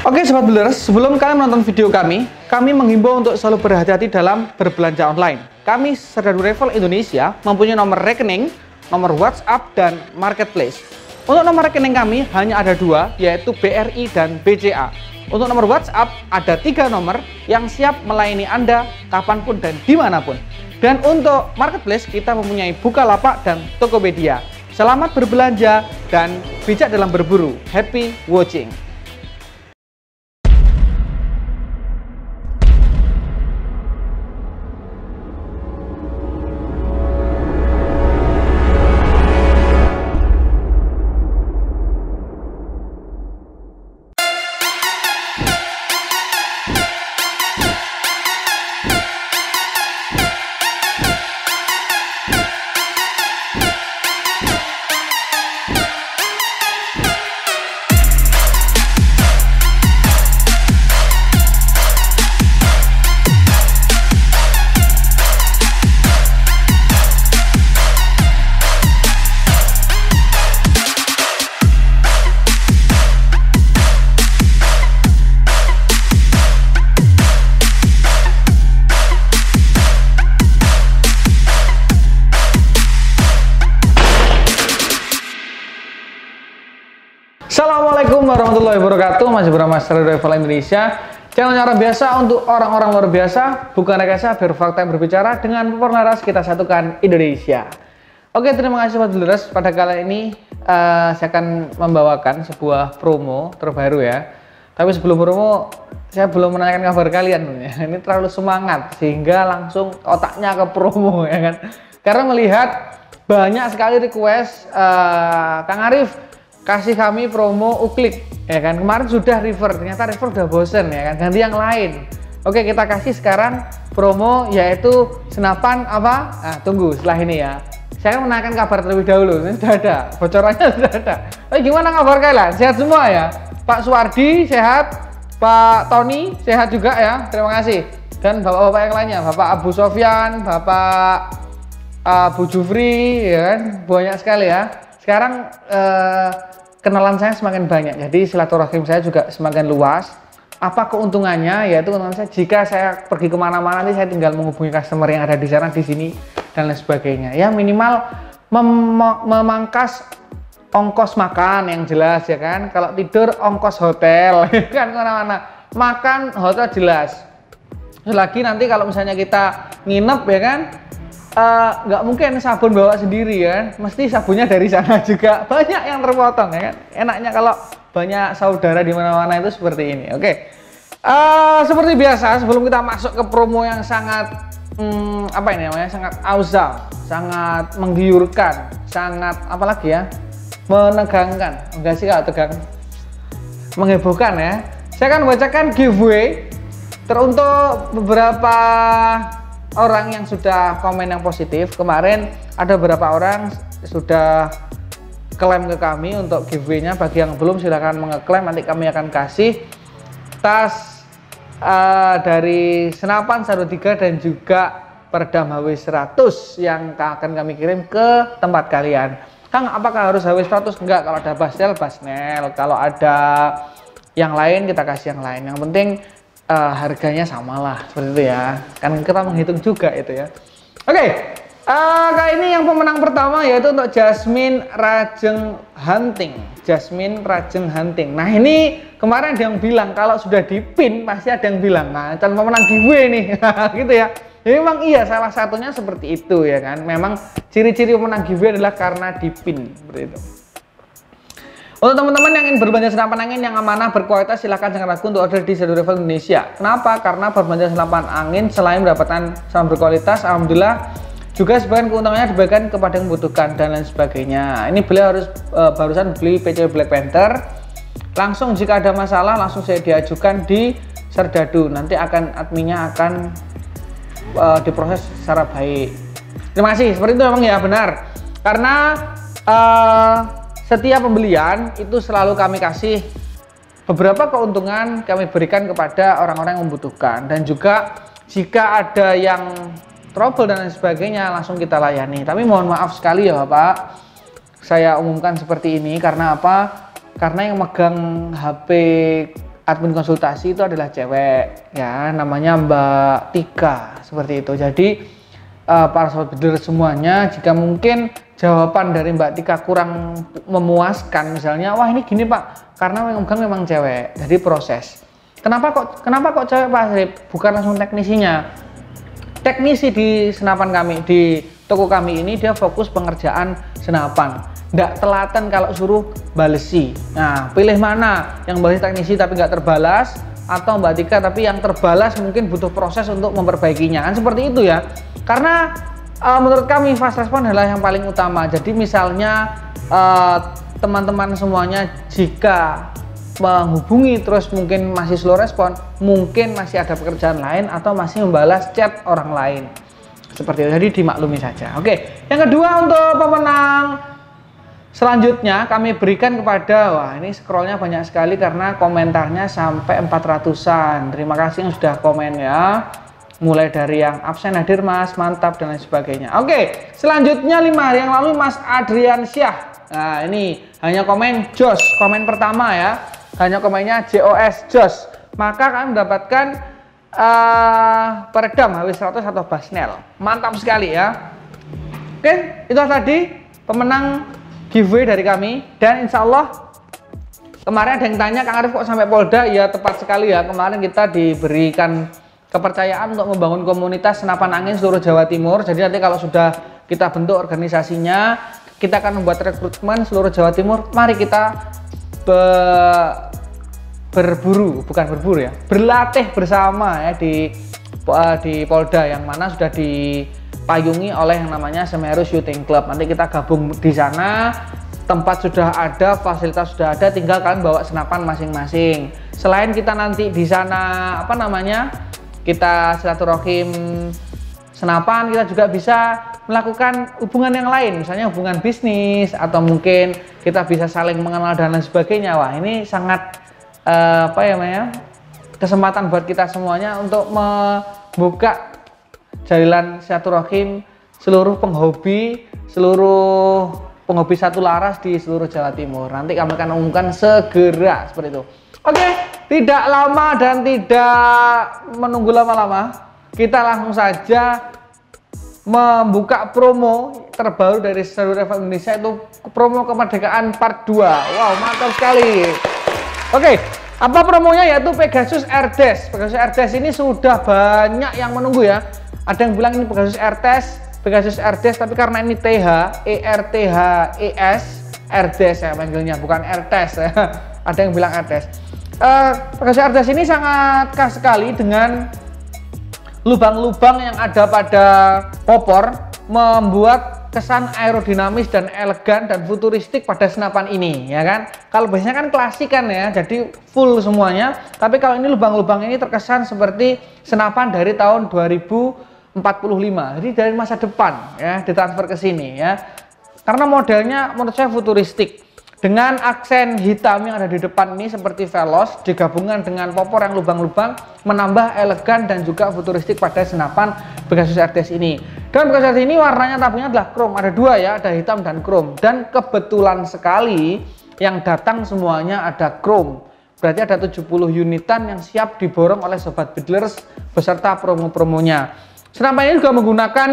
Oke Sobat Builders, sebelum kalian menonton video kami menghimbau untuk selalu berhati-hati dalam berbelanja online. Kami Serdadu Travel Indonesia mempunyai nomor rekening, nomor WhatsApp, dan Marketplace. Untuk nomor rekening kami hanya ada dua, yaitu BRI dan BCA. Untuk nomor WhatsApp ada 3 nomor yang siap melayani Anda kapanpun dan dimanapun. Dan untuk Marketplace kita mempunyai Bukalapak dan Tokopedia. Selamat berbelanja dan bijak dalam berburu. Happy watching! Assalamualaikum warahmatullahi wabarakatuh. Masih bersama Serdadu Travel Indonesia. Channel orang biasa untuk orang-orang luar biasa, bukan rekayasa, biar fakta yang berbicara dengan penuh laras kita satukan Indonesia. Oke, terima kasih Sobat Builders. Pada kali ini saya akan membawakan sebuah promo terbaru ya. Tapi sebelum promo, saya belum menanyakan kabar kalian ya. Ini terlalu semangat sehingga langsung otaknya ke promo ya kan. Karena melihat banyak sekali request Kang Arif kasih kami promo uklik ya kan. Kemarin sudah river, ternyata river udah bosen ya kan, ganti yang lain. Oke, kita kasih sekarang promo yaitu senapan apa? Nah, tunggu setelah ini ya. Saya menanyakan kabar terlebih dahulu. Ini sudah ada, bocorannya sudah ada. Gimana kabar kalian? Sehat semua ya? Pak Suwardi sehat, Pak Tony sehat juga ya, terima kasih. Dan bapak-bapak yang lainnya, Bapak Abu Sofyan, Bapak Abu Jufri ya kan, banyak sekali ya. Sekarang kenalan saya semakin banyak, jadi silaturahim saya juga semakin luas. Apa keuntungannya? Yaitu keuntungan saya jika saya pergi kemana-mana nanti saya tinggal menghubungi customer yang ada di sana, di sini, dan lain sebagainya. Ya minimal memangkas ongkos makan yang jelas ya kan. Kalau tidur ongkos hotel kan kemana-mana. Makan hotel jelas. Lagi nanti kalau misalnya kita nginep ya kan, nggak mungkin sabun bawa sendiri kan, mesti sabunnya dari sana juga. Banyak yang terpotong ya kan. Enaknya kalau banyak saudara di mana-mana itu seperti ini. Oke, seperti biasa sebelum kita masuk ke promo yang sangat apa ini namanya, sangat awesome, sangat menggiurkan, sangat apalagi ya, menegangkan. Enggak sih kalau tegang, menghebohkan ya. Saya akan bacakan giveaway teruntuk beberapa orang yang sudah komen yang positif. Kemarin ada beberapa orang sudah klaim ke kami untuk giveaway-nya. Bagi yang belum silahkan mengeklaim, nanti kami akan kasih tas dari Senapan 13 dan juga Perdam HW100 yang akan kami kirim ke tempat kalian. Kang, apakah harus HW100? Enggak, kalau ada Basnel, Basnel. Kalau ada yang lain kita kasih yang lain. Yang penting harganya samalah, seperti itu ya. Kan kita menghitung juga itu ya. Oke, kali ini yang pemenang pertama yaitu untuk Jasmine Rajeng Hunting. Jasmine Rajeng Hunting. Nah ini kemarin ada yang bilang kalau sudah dipin pasti ada yang bilang, nah calon pemenang giveaway nih, gitu ya. Jadi memang iya, salah satunya seperti itu ya kan. Memang ciri-ciri pemenang giveaway adalah karena dipin seperti itu. Untuk teman-teman yang ingin berbelanja senapan angin yang amanah berkualitas, silahkan jangan ragu untuk order di Serdadu Travel Indonesia. Kenapa? Karena berbelanja senapan angin selain mendapatkan senapan berkualitas, alhamdulillah juga sebagian keuntungannya diberikan kepada yang membutuhkan dan lain sebagainya. Ini beliau harus barusan beli PCW Black Panther. Langsung jika ada masalah langsung saya diajukan di Serdadu. Nanti adminnya akan diproses secara baik. Terima kasih. Seperti itu memang ya, benar. Karena setiap pembelian itu selalu kami kasih beberapa keuntungan, kami berikan kepada orang-orang yang membutuhkan. Dan juga jika ada yang trouble dan lain sebagainya langsung kita layani. Tapi mohon maaf sekali ya Bapak, saya umumkan seperti ini karena apa? Karena yang megang HP admin konsultasi itu adalah cewek ya, namanya Mbak Tika, seperti itu. Jadi para sobat builder semuanya, jika mungkin jawaban dari Mbak Tika kurang memuaskan, misalnya wah ini gini Pak, karena memang cewek, jadi proses. Kenapa kok cewek Pak Asrip? Bukan langsung teknisinya. Teknisi di senapan kami, di toko kami ini dia fokus pengerjaan senapan, nggak telaten kalau suruh balesi. Nah, pilih mana yang balesi teknisi tapi nggak terbalas, atau Mbak Tika tapi yang terbalas mungkin butuh proses untuk memperbaikinya, kan seperti itu ya. Karena menurut kami fast respon adalah yang paling utama. Jadi misalnya teman-teman semuanya jika menghubungi terus mungkin masih slow respon, mungkin masih ada pekerjaan lain atau masih membalas chat orang lain, seperti itu. Jadi dimaklumi saja. Oke, yang kedua untuk pemenang selanjutnya kami berikan kepada, wah ini scrollnya banyak sekali karena komentarnya sampai 400-an. Terima kasih yang sudah komen ya, mulai dari yang absen hadir Mas, mantap dan lain sebagainya. Oke, selanjutnya 5 hari yang lalu Mas Adrian Syah. Nah ini hanya komen Jos, komen pertama ya, hanya komennya JOS Jos, maka kalian mendapatkan peredam HW100 atau Basnel. Mantap sekali ya. Oke, itu tadi pemenang giveaway dari kami. Dan insya Allah kemarin ada yang tanya, Kang Arif kok sampai Polda? Ya tepat sekali ya, kemarin kita diberikan kepercayaan untuk membangun komunitas senapan angin seluruh Jawa Timur. Jadi nanti kalau sudah kita bentuk organisasinya, kita akan membuat rekrutmen seluruh Jawa Timur. Mari kita berlatih bersama ya di Polda, yang mana sudah dipayungi oleh yang namanya Semeru Shooting Club. Nanti kita gabung di sana, tempat sudah ada, fasilitas sudah ada, tinggal kalian bawa senapan masing-masing. Selain kita nanti di sana kita silaturahim senapan, kita juga bisa melakukan hubungan yang lain, misalnya hubungan bisnis, atau mungkin kita bisa saling mengenal dan lain sebagainya. Wah ini sangat kesempatan buat kita semuanya untuk membuka jalan silaturahim seluruh penghobi satu laras di seluruh Jawa Timur. Nanti kami akan umumkan segera, seperti itu. Oke, tidak lama dan tidak menunggu lama-lama, kita langsung saja membuka promo terbaru dari seluruh Rifle Indonesia, itu promo kemerdekaan part 2. Wow, mantap sekali. Oke, apa promonya? Yaitu Pegasus RDS. Pegasus RDS ini sudah banyak yang menunggu ya. Ada yang bilang ini Pegasus RDS, tapi karena ini TH, ERTHES, RDS ya panggilnya, bukan RTES ya. Ada yang bilang RDS. Pegasus RDS ini sangat khas sekali dengan lubang-lubang yang ada pada popor, membuat kesan aerodinamis dan elegan dan futuristik pada senapan ini, ya kan. Kalau biasanya kan klasik kan ya, jadi full semuanya. Tapi kalau ini lubang-lubang ini terkesan seperti senapan dari tahun 2045, jadi dari masa depan ya, ditransfer ke sini ya. Karena modelnya menurut saya futuristik, dengan aksen hitam yang ada di depan ini seperti velos, digabungkan dengan popor yang lubang-lubang, menambah elegan dan juga futuristik pada senapan Pegasus RDS ini. Dan Pegasus RDS ini warnanya tabungnya adalah chrome, ada dua ya, ada hitam dan chrome. Dan kebetulan sekali yang datang semuanya ada chrome, berarti ada 70 unitan yang siap diborong oleh sobat builders beserta promo-promonya. Senapan ini juga menggunakan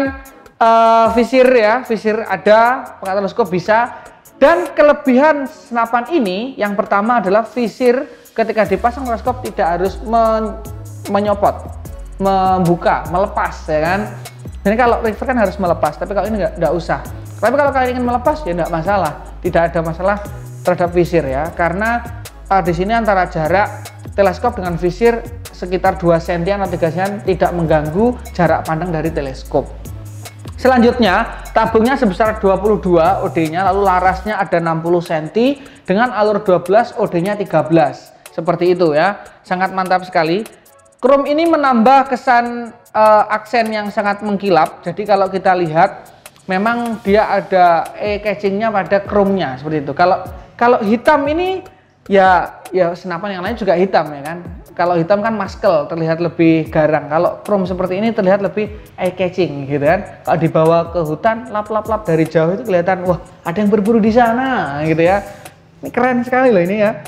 visir ya, visir ada, pengatur teleskop bisa. Dan kelebihan senapan ini yang pertama adalah visir ketika dipasang teleskop tidak harus menyopot, membuka, melepas ya kan. Jadi kalau river kan harus melepas, tapi kalau ini nggak usah. Tapi kalau kalian ingin melepas ya nggak masalah, tidak ada masalah terhadap visir ya, karena di sini antara jarak teleskop dengan visir sekitar 2 cm atau 3 cm, tidak mengganggu jarak pandang dari teleskop. Selanjutnya, tabungnya sebesar 22 OD-nya, lalu larasnya ada 60 cm dengan alur 12, OD-nya 13. Seperti itu ya, sangat mantap sekali. Chrome ini menambah kesan aksen yang sangat mengkilap. Jadi kalau kita lihat, memang dia ada catching-nya pada chrome-nya seperti itu. Kalau hitam ini ya senapan yang lain juga hitam ya kan. Kalau hitam kan muscle, terlihat lebih garang. Kalau chrome seperti ini terlihat lebih eye catching gitu kan. Kalau dibawa ke hutan, lap-lap dari jauh itu kelihatan, wah ada yang berburu di sana gitu ya. Ini keren sekali loh ini ya.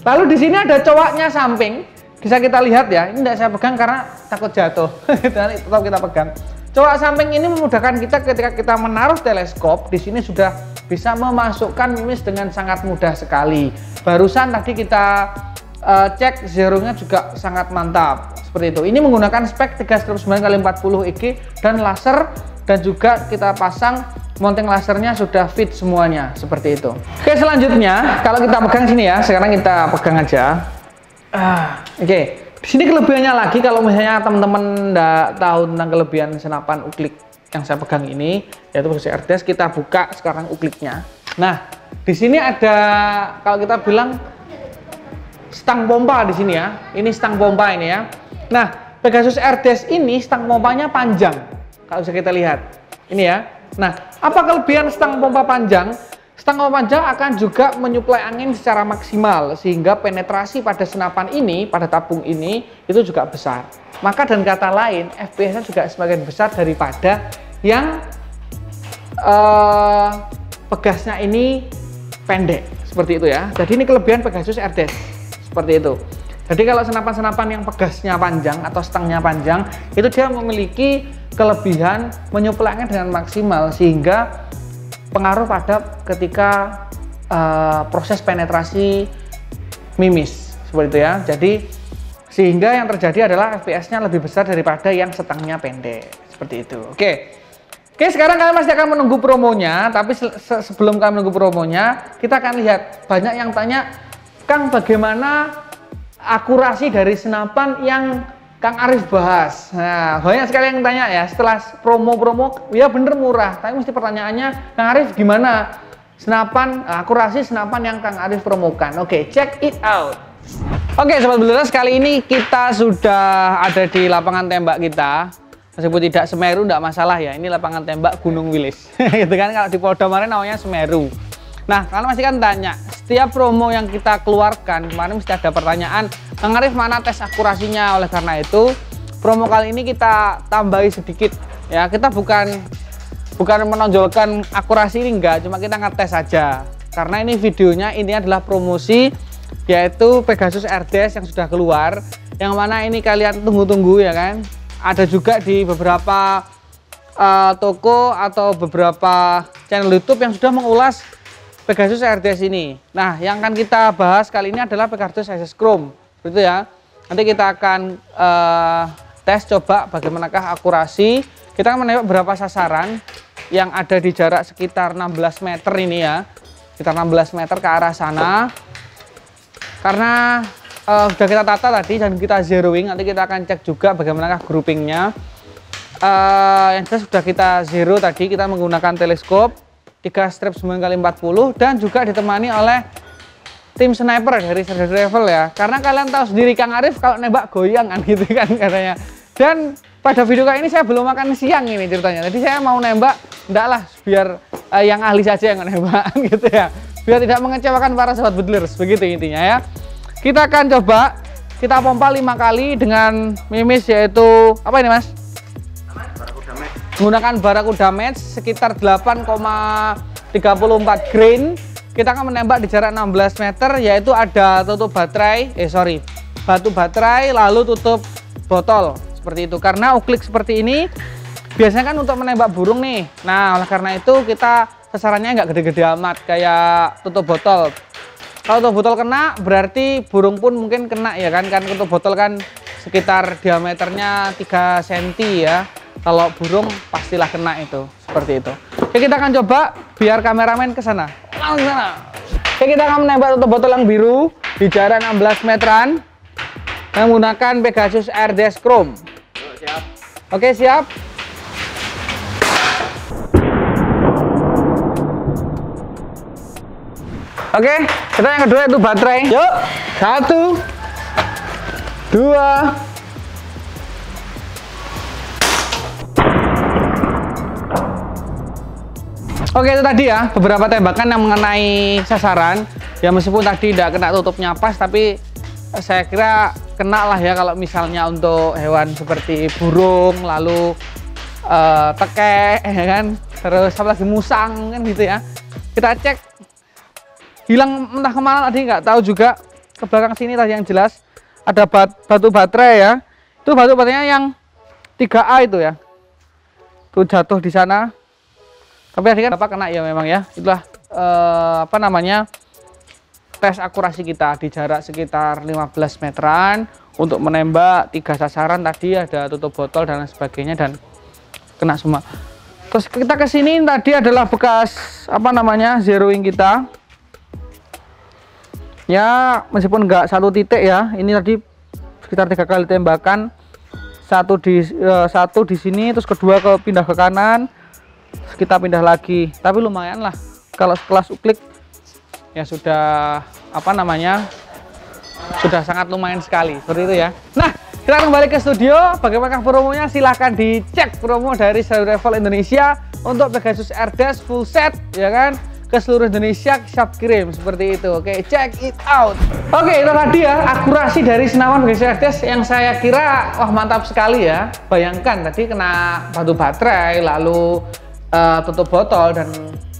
Lalu di sini ada cowoknya samping, bisa kita lihat ya. Ini tidak saya pegang karena takut jatuh. Nanti tetap kita pegang. Cowok samping ini memudahkan kita ketika kita menaruh teleskop. Di sini sudah bisa memasukkan mimis dengan sangat mudah sekali. Barusan tadi kita cek zeronya juga sangat mantap. Seperti itu. Ini menggunakan spek 3,9x40 EG dan laser, dan juga kita pasang mounting lasernya sudah fit semuanya seperti itu. Oke, selanjutnya kalau kita pegang sini ya, sekarang kita pegang aja. Oke, di sini kelebihannya lagi kalau misalnya teman-teman nggak tahu tentang kelebihan senapan uklik yang saya pegang ini, yaitu Pegasus RDS, kita buka sekarang ukliknya. Nah, di sini ada kalau kita bilang stang pompa di sini ya. Ini stang pompa ini ya. Nah, Pegasus RDS ini stang pompanya panjang. Kalau bisa kita lihat. Ini ya. Nah, apa kelebihan stang pompa panjang? Stang pompa panjang akan juga menyuplai angin secara maksimal sehingga penetrasi pada senapan ini, pada tabung ini itu juga besar. Maka dan kata lain, FPS-nya juga semakin besar daripada yang pegasnya ini pendek. Seperti itu ya. Jadi ini kelebihan Pegasus RDS. Seperti itu. Jadi kalau senapan-senapan yang pegasnya panjang atau stangnya panjang, itu dia memiliki kelebihan menyuplai angin dengan maksimal sehingga pengaruh pada ketika proses penetrasi mimis seperti itu ya. Jadi sehingga yang terjadi adalah FPS-nya lebih besar daripada yang stangnya pendek seperti itu. Oke, sekarang kalian masih akan menunggu promonya, tapi sebelum kalian menunggu promonya, kita akan lihat banyak yang tanya, Kang, bagaimana akurasi dari senapan yang Kang Arif bahas. Nah, banyak sekali yang tanya ya, setelah promo-promo, ya bener murah, tapi mesti pertanyaannya, Kang Arif gimana senapan, akurasi senapan yang Kang Arif promokan. Oke, check it out. Oke, Sobat Builders, kali ini kita sudah ada di lapangan tembak kita. Meskipun tidak Semeru, tidak masalah ya, ini lapangan tembak Gunung Wilis. Gitu kan, kalau di Polda kemarin namanya Semeru. Nah, kalian pasti kan tanya, setiap promo yang kita keluarkan, kemarin mesti ada pertanyaan, Kang Arif mana tes akurasinya? Oleh karena itu, promo kali ini kita tambahi sedikit. Ya, kita bukan menonjolkan akurasi ini, enggak, cuma kita ngetes saja. Karena ini videonya, ini adalah promosi, yaitu Pegasus RDS yang sudah keluar, yang mana ini kalian tunggu-tunggu ya kan. Ada juga di beberapa toko atau beberapa channel YouTube yang sudah mengulas Pegasus RDS ini. Nah, yang akan kita bahas kali ini adalah Pegasus SS Chrome, gitu ya. Nanti kita akan tes coba bagaimanakah akurasi. Kita akan menembak beberapa sasaran yang ada di jarak sekitar 16 meter ini ya, sekitar 16 meter ke arah sana. Karena sudah kita tata tadi dan kita zeroing, nanti kita akan cek juga bagaimanakah groupingnya. Yang jelas sudah kita zero tadi, kita menggunakan teleskop 3,9x40 dan juga ditemani oleh tim sniper dari Sergeant Rifle ya. Karena kalian tahu sendiri Kang Arif kalau nembak goyang kan gitu kan katanya. Dan pada video kali ini saya belum makan siang ini ceritanya. Jadi saya mau nembak, enggak lah biar yang ahli saja yang nembak gitu ya. Biar tidak mengecewakan para Sobat Builders, begitu intinya ya. Kita akan coba, kita pompa 5 kali dengan mimis yaitu apa ini Mas? Menggunakan Barakuda Match sekitar 8,34 grain. Kita akan menembak di jarak 16 meter, yaitu ada tutup baterai, batu baterai, lalu tutup botol seperti itu. Karena uklik seperti ini biasanya kan untuk menembak burung nih. Nah, oleh karena itu kita sasarannya nggak gede-gede amat kayak tutup botol. Kalau tutup botol kena, berarti burung pun mungkin kena ya kan? Kan tutup botol kan sekitar diameternya 3 cm ya. Kalau burung pastilah kena itu, seperti itu. Oke, kita akan coba biar kameramen ke sana. Oke, kita akan menembak tutup botol yang biru di jarak 16 meteran menggunakan Pegasus RDS Chrome. Siap. Oke, siap. Oke, kita yang kedua itu baterai. Yuk, 1, 2. Oke, itu tadi ya beberapa tembakan yang mengenai sasaran. Ya meskipun tadi tidak kena tutupnya pas, tapi saya kira kena lah ya kalau misalnya untuk hewan seperti burung, lalu tekek, ya kan, terus apa lagi musang kan gitu ya. Kita cek hilang entah kemana tadi, nggak tahu juga. ke belakang sini tadi yang jelas ada batu baterai ya. Itu batu baterainya yang 3A itu ya. Tuh jatuh di sana. Tapi tadi kan apa kena ya memang ya. Itulah apa namanya? Tes akurasi kita di jarak sekitar 15 meteran untuk menembak 3 sasaran. Tadi ada tutup botol dan lain sebagainya dan kena semua. Terus kita ke sini tadi adalah bekas apa namanya? Zeroing kita. Ya, meskipun enggak satu titik ya. Ini tadi sekitar 3 kali tembakan. Satu di sini, terus kedua pindah ke kanan. Terus kita pindah lagi. Tapi lumayan lah. Kalau kelas uklik ya sudah apa namanya? Sudah sangat lumayan sekali. Seperti itu ya. Nah, kita kembali ke studio. Bagaimana promonya? Silahkan dicek promo dari Shadow Rifle Indonesia untuk Pegasus Airdash full set, ya kan? Ke seluruh Indonesia shop kirim seperti itu. Oke, check it out. Oke, itu tadi ya akurasi dari senapan Pegasus Airdash yang saya kira wah mantap sekali ya. Bayangkan tadi kena batu baterai, lalu tutup botol dan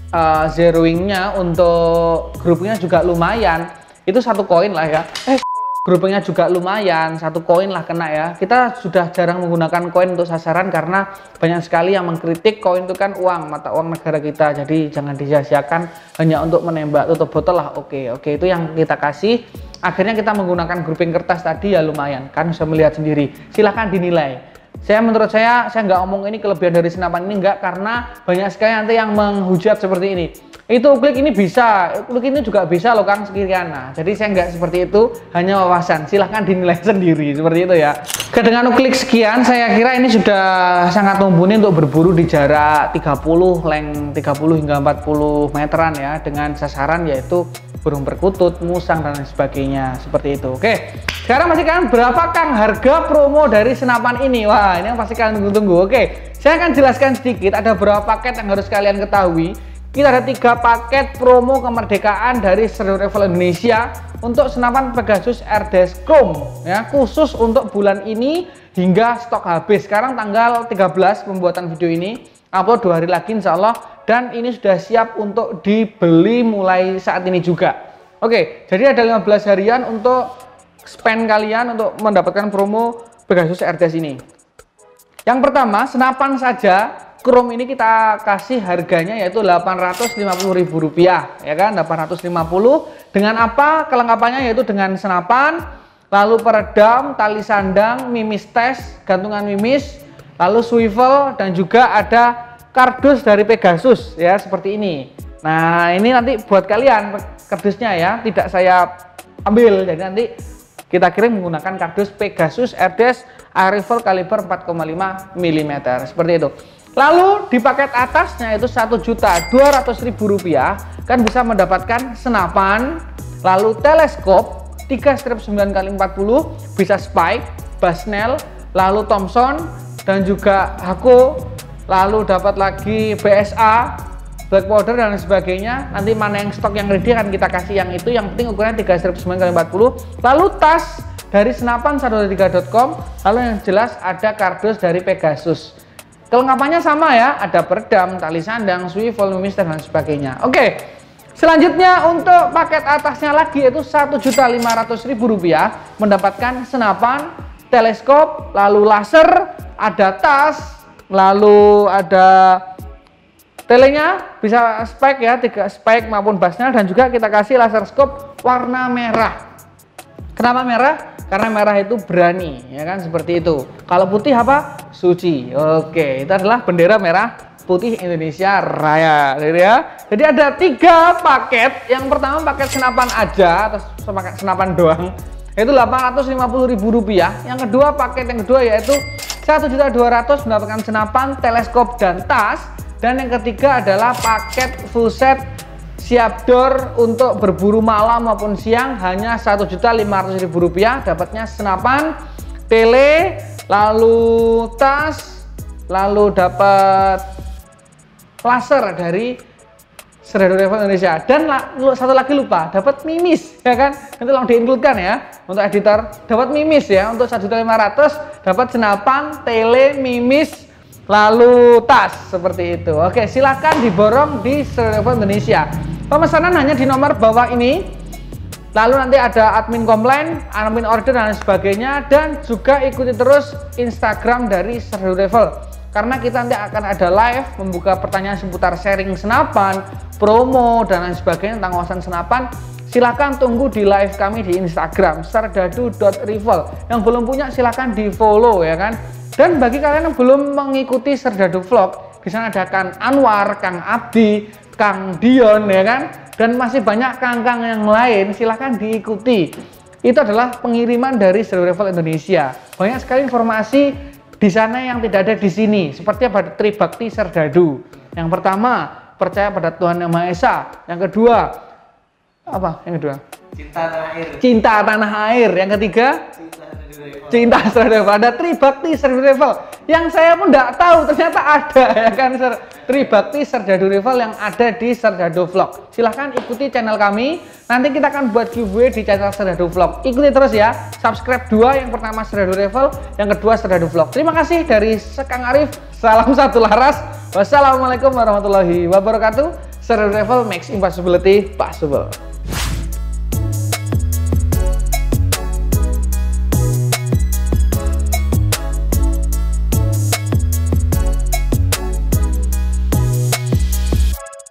zeroingnya untuk groupingnya juga lumayan. Itu 1 koin lah ya. Groupingnya juga lumayan, 1 koin lah kena ya. Kita sudah jarang menggunakan koin untuk sasaran karena banyak sekali yang mengkritik koin itu kan uang, mata uang negara kita. Jadi jangan disia-siakan hanya untuk menembak tutup botol lah. Oke, itu yang kita kasih. Akhirnya kita menggunakan grouping kertas tadi ya lumayan. Kan bisa melihat sendiri. Silahkan dinilai. Menurut saya nggak ngomong ini kelebihan dari senapan ini enggak, karena banyak sekali nanti yang menghujat seperti ini. Itu uklik ini bisa, uklik ini juga bisa loh Kang sekirian. Nah, jadi saya nggak seperti itu, hanya wawasan. Silahkan dinilai sendiri seperti itu ya. Dengan uklik sekian, saya kira ini sudah sangat mumpuni untuk berburu di jarak 30, length 30 hingga 40 meteran ya, dengan sasaran yaitu burung perkutut, musang dan lain sebagainya seperti itu. Oke, sekarang masih kan berapa Kang harga promo dari senapan ini? Wah, ini yang pasti kalian tunggu-tunggu. Oke, saya akan jelaskan sedikit. Ada beberapa paket yang harus kalian ketahui. Kita ada 3 paket promo kemerdekaan dari Shadow Rifle Indonesia untuk senapan Pegasus Airdash Chrome ya, khusus untuk bulan ini hingga stok habis. Sekarang tanggal 13 pembuatan video ini, upload 2 hari lagi insya Allah, dan ini sudah siap untuk dibeli mulai saat ini juga. Oke, jadi ada 15 harian untuk spend kalian untuk mendapatkan promo Pegasus Airdash ini. Yang pertama, senapan saja Chrome ini kita kasih harganya yaitu Rp850.000 ya kan, 850. Dengan apa kelengkapannya? Yaitu dengan senapan, lalu peredam, tali sandang, mimis tes, gantungan mimis, lalu swivel, dan juga ada kardus dari Pegasus ya seperti ini. Nah, ini nanti buat kalian kardusnya ya, tidak saya ambil, jadi nanti kita kirim menggunakan kardus Pegasus Airdash Air Rifle kaliber 4,5 mm seperti itu. Lalu di paket atasnya itu Rp1.200.000 kan bisa mendapatkan senapan, lalu teleskop 3 strap 9x40, bisa spike, Bushnell, lalu Thompson, dan juga Hako, lalu dapat lagi BSA, black powder dan sebagainya. Nanti mana yang stok yang ready akan kita kasih yang itu. Yang penting ukurannya 3 strap 9x40. Lalu tas dari senapan 123.com. Lalu yang jelas ada kardus dari Pegasus. Kelengkapannya sama ya, ada peredam, tali sandang, swivel, mimis, dan sebagainya. Oke, selanjutnya untuk paket atasnya lagi yaitu Rp1.500.000 mendapatkan senapan, teleskop, lalu laser, ada tas, lalu ada telenya, bisa spike ya, 3 spike maupun Bushnell, dan juga kita kasih laser scope warna merah. Kenapa merah? Karena merah itu berani, ya kan, seperti itu. Kalau putih apa? Suci. Oke, itu adalah bendera merah putih Indonesia Raya, gitu ya. Jadi ada 3 paket. Yang pertama paket senapan aja, atau paket senapan doang, yaitu Rp850.000. Yang kedua paket yang kedua yaitu Rp1.200.000 mendapatkan senapan, teleskop, dan tas. Dan yang ketiga adalah paket full set siap door untuk berburu malam maupun siang, hanya Rp1.500.000. Dapatnya senapan, tele, lalu tas, lalu dapat laser dari Shadow Rifle Indonesia, dan satu lagi lupa, dapat mimis ya kan, nanti langsung diinkludkan ya untuk editor, dapat mimis ya untuk Rp1.500.000, dapat senapan, tele, mimis, lalu tas seperti itu. Oke, silakan diborong di Shadow Rifle Indonesia. Pemesanan hanya di nomor bawah ini. Lalu nanti ada admin komplain, admin order dan sebagainya, dan juga ikuti terus Instagram dari Serdadu Travel. Karena kita nanti akan ada live membuka pertanyaan seputar sharing senapan, promo dan lain sebagainya tentang wawasan senapan. Silahkan tunggu di live kami di Instagram serdadu.travel. Yang belum punya silahkan di follow ya kan. Dan bagi kalian yang belum mengikuti Serdadu Vlog, di sana ada Kang Anwar, Kang Abdi, Kang Dion ya kan, dan masih banyak kang-kang yang lain. Silahkan diikuti. Itu adalah pengiriman dari Serdadu Travel Indonesia. Banyak sekali informasi di sana yang tidak ada di sini, seperti pada Tribakti Serdadu. Yang pertama, percaya pada Tuhan Yang Maha Esa. Yang kedua, apa? Yang kedua, cinta tanah air. Cinta tanah air. Yang ketiga, cinta Serdadu Travel. Ada Tribakti Serdadu Travel yang saya pun tidak tahu ternyata ada ya kan, Tribakti Serdadu Travel yang ada di Serdadu Vlog. Silahkan ikuti channel kami. Nanti kita akan buat giveaway di channel Serdadu Vlog. Ikuti terus ya. Subscribe dua, yang pertama Serdadu Travel, yang kedua Serdadu Vlog. Terima kasih dari Kang Arif. Salam satu laras. Wassalamualaikum warahmatullahi wabarakatuh. Serdadu Travel makes impossibility possible.